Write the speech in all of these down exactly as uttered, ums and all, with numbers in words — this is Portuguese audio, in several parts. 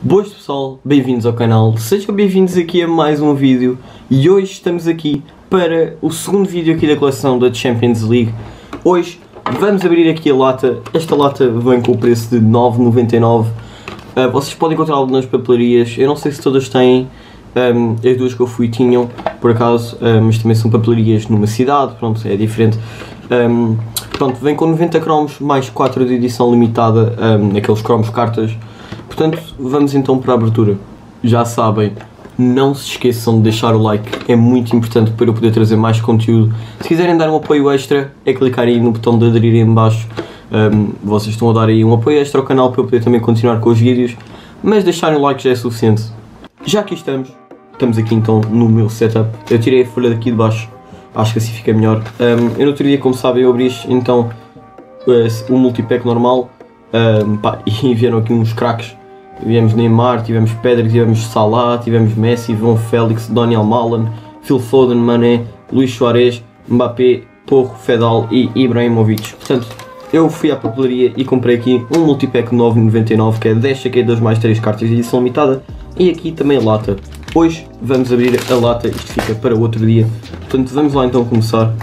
Boas pessoal, bem-vindos ao canal, sejam bem-vindos aqui a mais um vídeo e hoje estamos aqui para o segundo vídeo aqui da coleção da Champions League. Hoje vamos abrir aqui a lata, esta lata vem com o preço de nove vírgula noventa e nove, uh, vocês podem encontrá-lo nas papelarias, eu não sei se todas têm, um, as duas que eu fui tinham por acaso, uh, mas também são papelarias numa cidade, pronto, é diferente. Um, pronto, vem com noventa cromos mais quatro de edição limitada, um, aqueles cromos cartas. Portanto, vamos então para a abertura. Já sabem, não se esqueçam de deixar o like, é muito importante para eu poder trazer mais conteúdo. Se quiserem dar um apoio extra, é clicar aí no botão de aderir em baixo. Um, vocês estão a dar aí um apoio extra ao canal para eu poder também continuar com os vídeos, mas deixarem o like já é suficiente. Já aqui estamos, estamos aqui então no meu setup. Eu tirei a folha daqui de baixo, acho que assim fica melhor. Um, eu no outro dia, como sabem, eu abri então uh, o multipack normal, um, pá, e vieram aqui uns craques. Tivemos Neymar, tivemos Pedri, tivemos Salah, tivemos Messi, João Félix, Daniel Malen, Phil Foden, Mané, Luís Suárez, Mbappé, Porro, Fedal e Ibrahimovic. Portanto, eu fui à papelaria e comprei aqui um multipack nove vírgula noventa e nove, que é dez chaquetas mais três cartas de edição limitada, e aqui também a lata. Hoje vamos abrir a lata, isto fica para outro dia. Portanto, vamos lá então começar.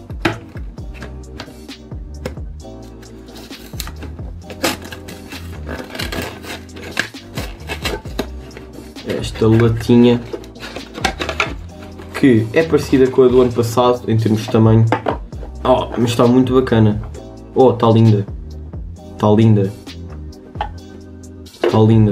Esta latinha que é parecida com a do ano passado em termos de tamanho, oh, mas está muito bacana. Oh, está linda, está linda, está linda.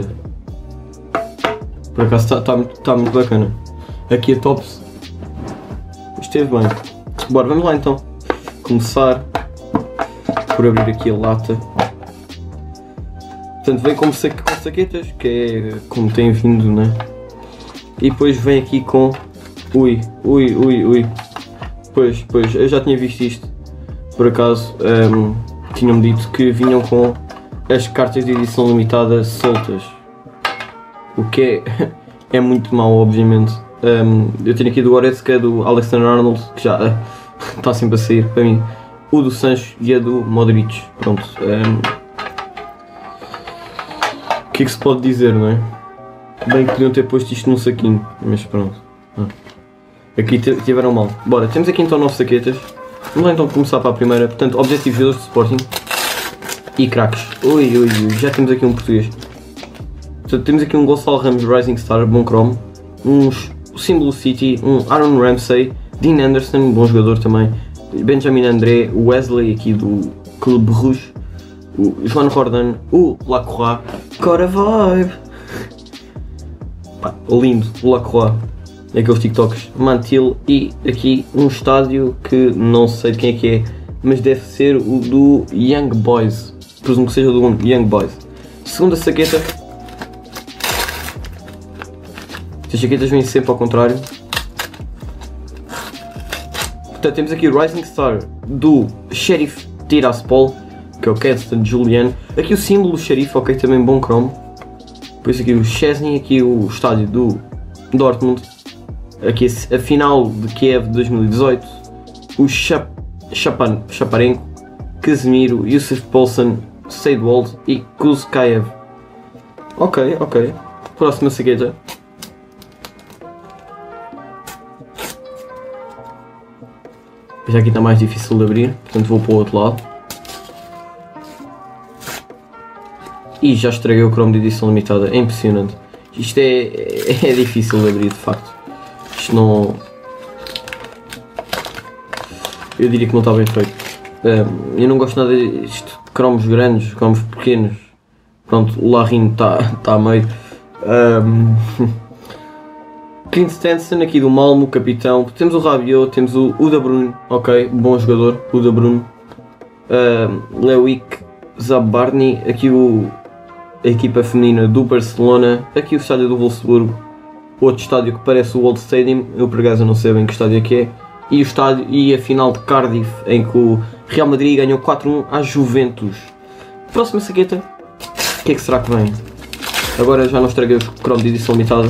Por acaso está, está, está muito bacana. Aqui a tops esteve bem. Bora, vamos lá então começar por abrir aqui a lata. Portanto, vem com, sa com saquetas, que é como tem vindo, né? E depois vem aqui com... Ui, ui, ui, ui. Pois, pois, eu já tinha visto isto. Por acaso, um, tinham-me dito que vinham com as cartas de edição limitada soltas. O que é, é muito mau, obviamente. Um, eu tenho aqui do Goretzka, do Alexander-Arnold, que já uh, está sempre a sair para mim. O do Sancho e a do Modric. Pronto. Um, O que é que se pode dizer, não é? Bem que podiam ter posto isto num saquinho, mas pronto. Ah. Aqui tiveram mal. Bora, temos aqui então nove saquetas. Vamos lá então começar para a primeira. Portanto, objetivos jogadores de Sporting e craques. Ui, ui, ui, já temos aqui um português. Portanto, temos aqui um Gonçalo Ramos Rising Star, bom cromo. Uns, o símbolo City, um Aaron Ramsey, Dean Anderson, bom jogador também. Benjamin André, Wesley aqui do Clube Rouge. O João Jordan, o Lacroix, Cora Vibe, pá, lindo, o Lacroix, aqueles TikToks, Mantil, e aqui um estádio que não sei de quem é que é, mas deve ser o do Young Boys, presumo que seja do Young Boys. Segunda saqueta, as saquetas vêm sempre ao contrário. Portanto, temos aqui o Rising Star do Sheriff Tiraspol, que é o Kedston Julian. Aqui o símbolo xerife, ok, também bom cromo. Depois aqui o Chesney, aqui o estádio do Dortmund. Aqui a final de Kiev de dois mil e dezoito. O Chap Chapan Chaparenko, Casemiro, Yusuf Poulsen, Seidwald e Kuzkaev. Ok, ok. Próxima saqueta. Já aqui está mais difícil de abrir, portanto vou para o outro lado. E já estraguei o cromo de edição limitada, é impressionante. Isto é, é, é difícil de abrir, de facto. Isto não... Eu diria que não está bem feito. Um, eu não gosto nada disto, cromos grandes, cromos pequenos. Pronto, o Larrinho está tá a meio. Um... Clint Stenson aqui do Malmo, capitão. Temos o Rabiot, temos o Uda Bruno, ok, bom jogador, Uda Bruno. Um, Lewick Zabarny, aqui o... a equipa feminina do Barcelona, aqui o estádio do Wolfsburgo, outro estádio que parece o Old Stadium, eu por acaso não sei bem que estádio é que é, e, o estádio, e a final de Cardiff, em que o Real Madrid ganhou quatro a um à Juventus. Próxima saqueta, o que é que será que vem? Agora já não estraguei o cromo de edição limitada,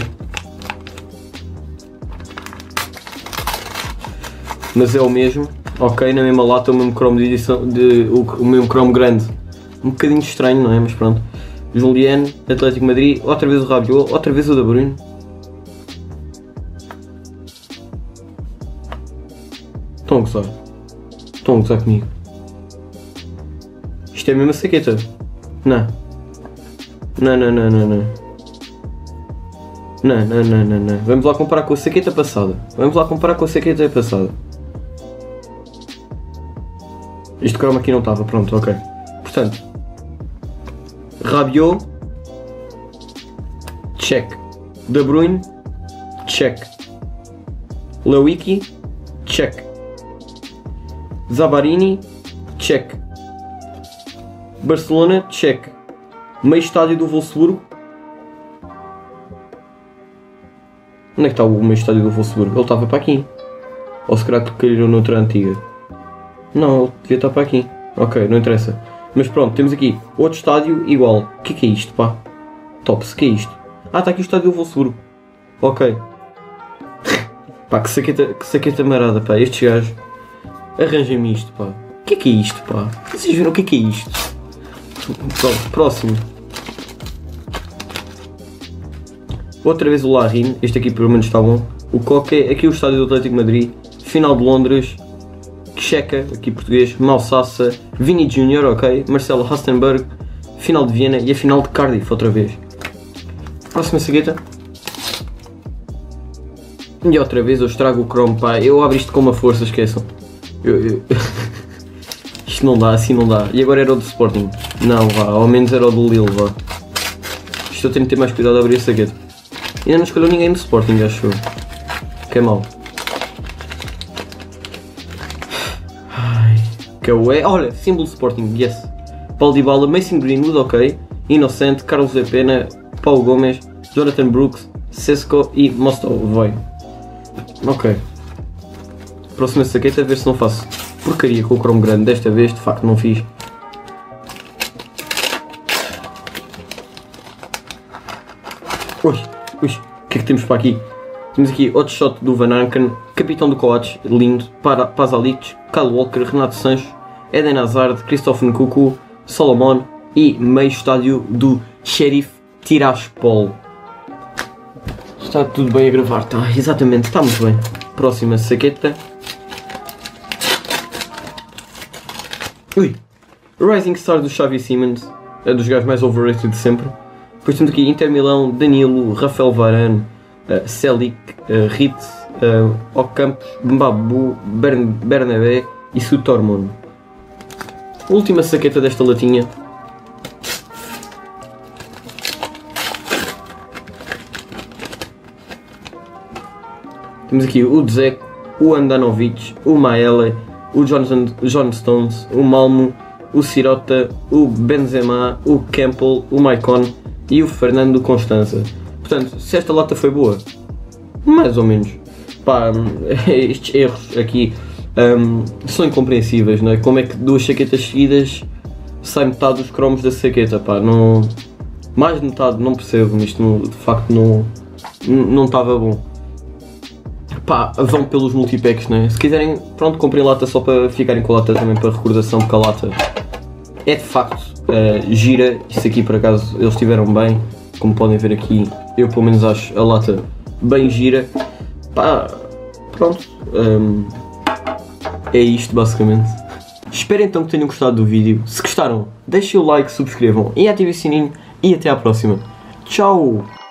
mas é o mesmo, ok, na mesma lata, o mesmo cromo de edição, de, o, o mesmo cromo grande, um bocadinho estranho, não é? Mas pronto. Juliano, Atlético Madrid, outra vez o Rabiot, outra vez o De Bruyne. Estão a gozar. Estão a gozar comigo. Isto é mesmo a saqueta. Não. Não, não, não, não, não. Não, não, não, não, não. Vamos lá comparar com a saqueta passada. Vamos lá comparar com a saqueta passada. Este croma aqui não estava, pronto, ok. Portanto, Rabiot, check. De Bruyne, check. Lewicki, check. Zabarini, check. Barcelona, check. Meio estádio do Wolfsburgo. Onde é que está o meio estádio do Wolfsburgo? Ele estava para aqui. Ou se calhar caíram noutra antiga. Não, ele devia estar para aqui. Ok, não interessa. Mas pronto, temos aqui outro estádio igual. O que é que é isto, pá? Tops, o que é isto? Ah, está aqui o estádio do Wolfsburgo. Ok. Pá, que saqueta, que saqueta marada, pá. Estes gajos. Arranjem-me isto, pá. O que é que é isto, pá? Vocês viram o que é que é isto? Pronto, próximo. Outra vez o Larin. Este aqui pelo menos está bom. O Coque. Aqui o estádio do Atlético Madrid. Final de Londres. Checa, aqui português, Malsassa, Vini Júnior, ok, Marcelo Hastenberg, final de Viena e a final de Cardiff outra vez. Próxima saqueta. E outra vez eu estrago o Chrome, pá, eu abro isto com uma força, esqueçam. Eu, eu... isto não dá, assim não dá. E agora era o do Sporting. Não, vá, ao menos era o do Lille, vá. Isto eu tenho que ter mais cuidado a abrir a saqueta. Ainda não escolheu ninguém do Sporting, acho eu. Que é mau. Que é o E. Olha, símbolo Sporting, yes. Paulo Dybala, Mason Greenwood, ok. Inocente, Carlos de Pena, Paulo Gomes, Jonathan Brooks, Sesco e Mostovoy. Ok. Próxima saqueta, a ver se não faço porcaria com o Chrome grande. Desta vez, de facto, não fiz. Ui, ui, o que é que temos para aqui? Temos aqui outro shot do Van Aken, capitão do Coates, lindo, para Pazalic, Kyle Walker, Renato Sanches, Eden Hazard, Christophe Nkunku, Solomon e meio estádio do Sheriff Tiraspol. Está tudo bem a gravar, está, exatamente, está muito bem. Próxima saqueta. Ui, Rising Star do Xavi Simons, é dos gajos mais overrated de sempre. Depois temos aqui Inter Milão, Danilo, Rafael Varane, Uh, Selic, uh, Ritz, uh, Ocampos, Mbabu, Bern Bernabé e Sutormon. Última saqueta desta latinha. Temos aqui o Dzeko, o Andanovic, o Maele, o Johnson, John Stones, o Malmo, o Sirota, o Benzema, o Campbell, o Maicon e o Fernando Constança. Portanto, se esta lata foi boa, mais ou menos, pá, estes erros aqui um, são incompreensíveis, não é? Como é que duas saquetas seguidas sai metade dos cromos da saqueta, pá, não, mais de metade, não percebo, isto não, de facto não não estava bom. Pá, vão pelos multipacks, não é? Se quiserem, pronto, comprem lata só para ficarem com a lata também para recordação, porque a lata é de facto uh, gira, isto aqui por acaso eles estiveram bem. Como podem ver aqui, eu pelo menos acho a lata bem gira. Pá, pronto. Um, é isto basicamente. Espero então que tenham gostado do vídeo. Se gostaram, deixem o like, subscrevam e ativem o sininho. E até à próxima. Tchau!